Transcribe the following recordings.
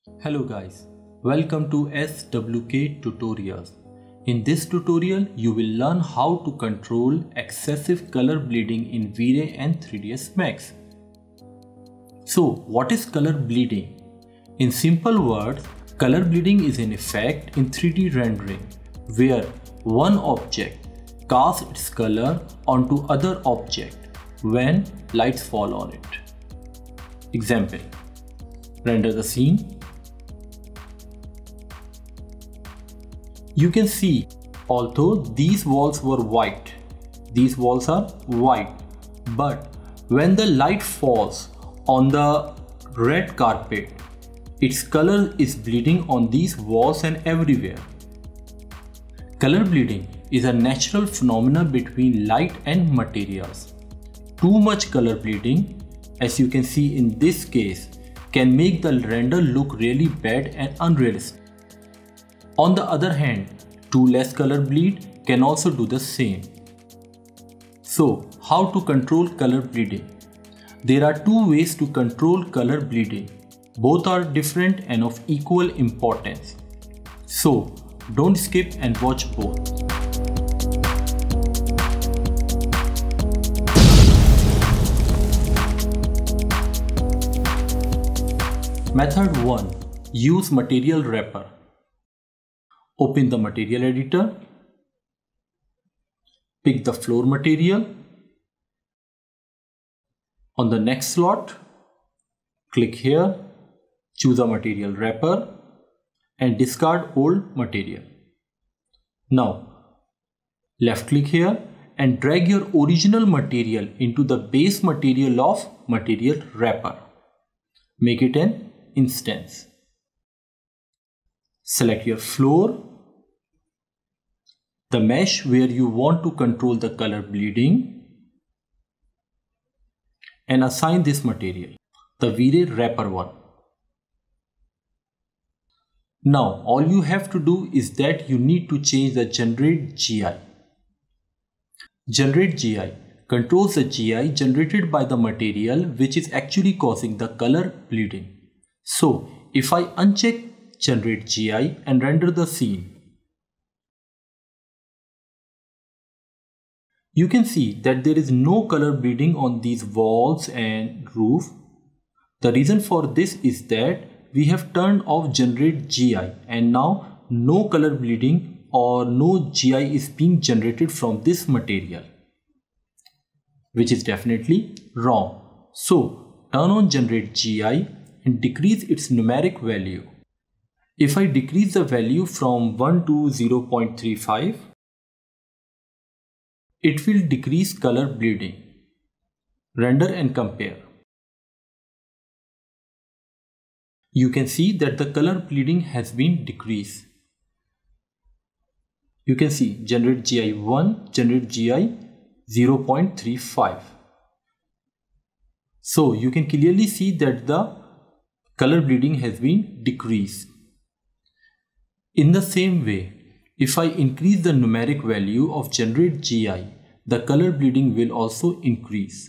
Hello guys, welcome to SWK Tutorials. In this tutorial, you will learn how to control excessive color bleeding in Vray and 3dsmax. So, what is color bleeding? In simple words, color bleeding is an effect in 3D rendering where one object casts its color onto other object when lights fall on it. Example: render the scene. You can see, although these walls were white, these walls are white, but when the light falls on the red carpet, its color is bleeding on these walls and everywhere. Color bleeding is a natural phenomenon between light and materials. Too much color bleeding, as you can see in this case, can make the render look really bad and unrealistic. On the other hand, too less color bleed can also do the same. So, how to control color bleeding? There are two ways to control color bleeding. Both are different and of equal importance. So, don't skip and watch both. Method 1. Use material wrapper. Open the material editor, pick the floor material. On the next slot, click here, choose a material wrapper and discard old material. Now, left click here and drag your original material into the base material of material wrapper. Make it an instance. Select your floor, the mesh where you want to control the color bleeding, and assign this material, the Vray wrapper one. Now all you have to do is that you need to change the generate GI. Generate GI controls the GI generated by the material which is actually causing the color bleeding. So if I uncheck generate GI and render the scene, you can see that there is no color bleeding on these walls and roof. The reason for this is that we have turned off generate GI and now no color bleeding or no GI is being generated from this material, which is definitely wrong. So turn on generate GI and decrease its numeric value. If I decrease the value from 1 to 0.35, it will decrease color bleeding. Render and compare. You can see that the color bleeding has been decreased. You can see generate GI 1, generate GI 0.35. So you can clearly see that the color bleeding has been decreased. In the same way, if I increase the numeric value of generate GI, the color bleeding will also increase.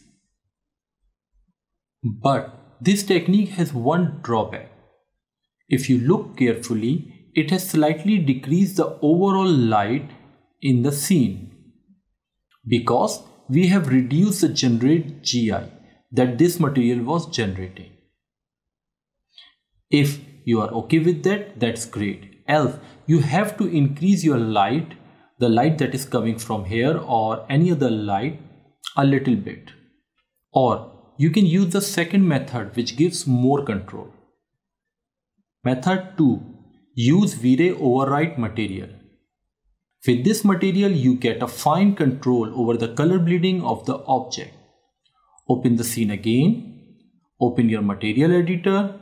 But this technique has one drawback. If you look carefully, it has slightly decreased the overall light in the scene because we have reduced the generate GI that this material was generating. If you are okay with that, that's great. Else, you have to increase your light, the light that is coming from here or any other light, a little bit. Or you can use the second method which gives more control. Method 2. Use Vray overwrite material. With this material, you get a fine control over the color bleeding of the object. Open the scene again, open your material editor,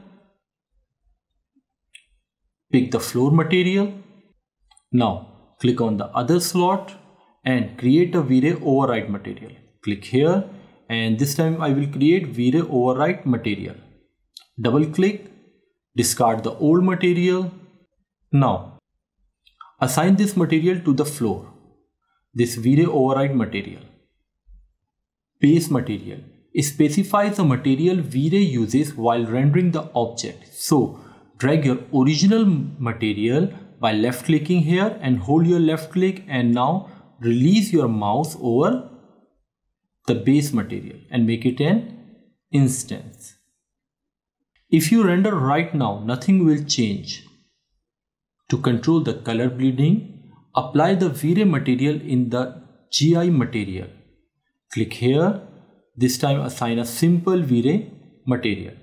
pick the floor material. Now click on the other slot and create a Vray overwrite material. Click here and this time I will create Vray overwrite material. Double click, discard the old material. Now assign this material to the floor, this Vray overwrite material. Base material specifies the material Vray uses while rendering the object. So drag your original material by left clicking here and hold your left click, and now release your mouse over the base material and make it an instance. If you render right now, nothing will change. To control the color bleeding, apply the Vray material in the GI material. Click here. This time assign a simple Vray material.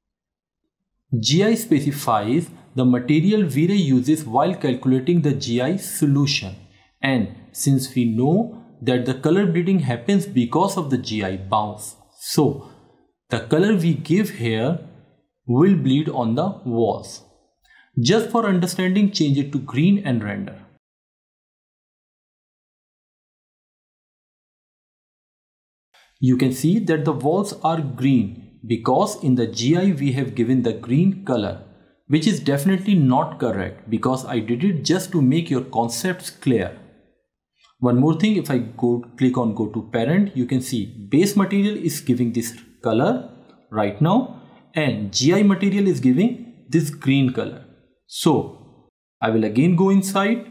GI specifies the material Vray uses while calculating the GI solution, and since we know that the color bleeding happens because of the GI bounce, so the color we give here will bleed on the walls. Just for understanding, change it to green and render. You can see that the walls are green because in the GI we have given the green color, which is definitely not correct because I did it just to make your concepts clear. One more thing, if I click on go to parent, you can see base material is giving this color right now and GI material is giving this green color. So I will again go inside.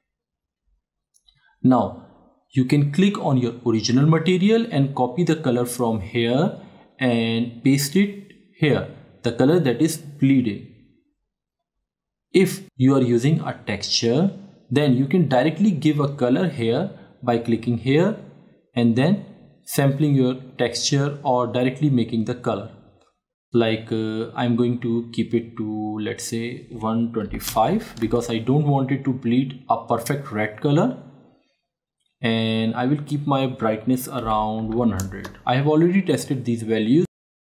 Now you can click on your original material and copy the color from here and paste it here, the color that is bleeding. If you are using a texture, then you can directly give a color here by clicking here and then sampling your texture or directly making the color. Like I'm going to keep it to, let's say, 125 because I don't want it to bleed a perfect red color. And I will keep my brightness around 100. I have already tested these values.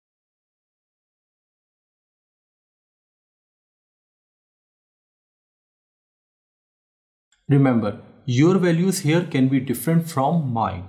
Remember, your values here can be different from mine.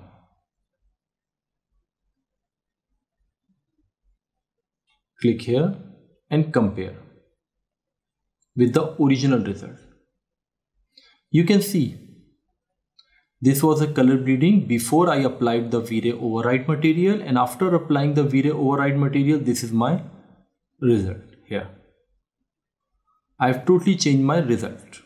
Click here and compare with the original result. You can see this was a color bleeding before I applied the Vray override material, and after applying the Vray override material, this is my result here. I have totally changed my result.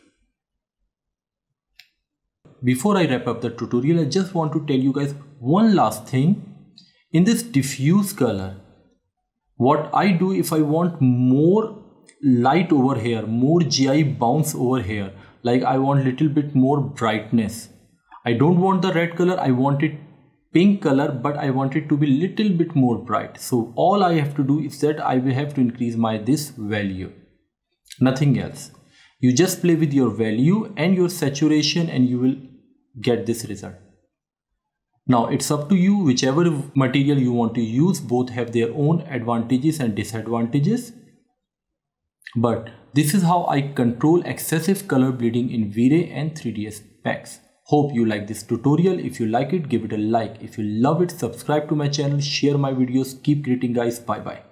Before I wrap up the tutorial, I just want to tell you guys one last thing. In this diffuse color, what I do if I want more light over here, more GI bounce over here, like I want little bit more brightness. I don't want the red color, I want it pink color, but I want it to be little bit more bright. So all I have to do is that I will have to increase this value, nothing else. You just play with your value and your saturation and you will get this result. Now it's up to you, whichever material you want to use, both have their own advantages and disadvantages. But this is how I control excessive color bleeding in Vray and 3dsmax. Hope you like this tutorial. If you like it, give it a like. If you love it, subscribe to my channel, share my videos. Keep creating guys. Bye bye.